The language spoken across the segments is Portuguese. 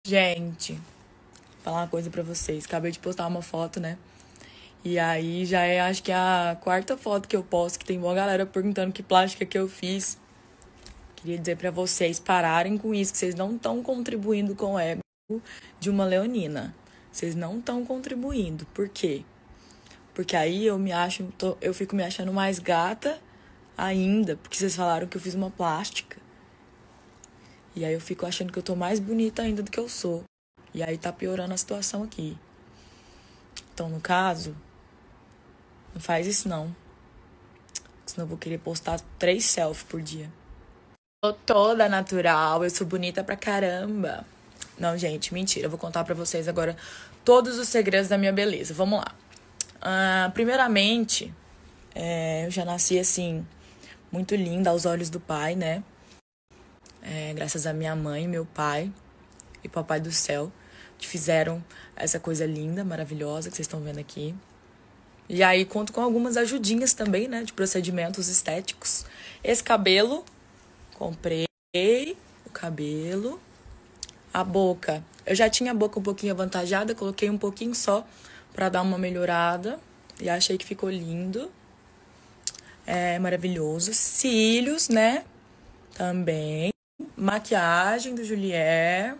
Gente, vou falar uma coisa pra vocês. Acabei de postar uma foto, né? E aí já é, acho que a quarta foto que eu posto, que tem uma galera perguntando que plástica que eu fiz. Queria dizer pra vocês pararem com isso, que vocês não estão contribuindo com o ego de uma leonina. Vocês não estão contribuindo. Por quê? Porque aí eu fico me achando mais gata ainda, porque vocês falaram que eu fiz uma plástica. E aí eu fico achando que eu tô mais bonita ainda do que eu sou. E aí tá piorando a situação aqui. Então, no caso, não faz isso não. Senão eu vou querer postar 3 selfies por dia. Tô toda natural, eu sou bonita pra caramba. Não, gente, mentira. Eu vou contar pra vocês agora todos os segredos da minha beleza. Vamos lá. Primeiramente, eu já nasci assim, muito linda aos olhos do pai, né? Graças a minha mãe, meu pai e papai do céu, que fizeram essa coisa linda, maravilhosa que vocês estão vendo aqui. E aí conto com algumas ajudinhas também, né, de procedimentos estéticos. Esse cabelo, comprei o cabelo. A boca, eu já tinha a boca um pouquinho avantajada, coloquei um pouquinho só pra dar uma melhorada. E achei que ficou lindo. É maravilhoso. Cílios, né, também. Maquiagem do Julier.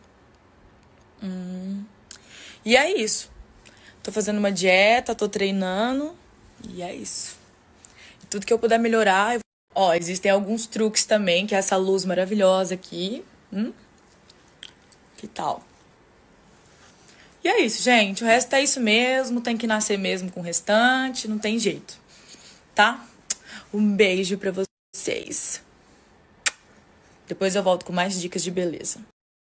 E é isso. Tô fazendo uma dieta, tô treinando. E é isso. Tudo que eu puder melhorar. Ó, existem alguns truques também, que é essa luz maravilhosa aqui. Que tal? E é isso, gente. O resto é isso mesmo. Tem que nascer mesmo com o restante. Não tem jeito. Tá? Um beijo pra vocês. Depois eu volto com mais dicas de beleza.